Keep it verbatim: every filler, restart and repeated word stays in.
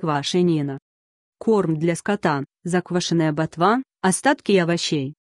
квашенина. Корм для скота, заквашенная ботва, остатки овощей.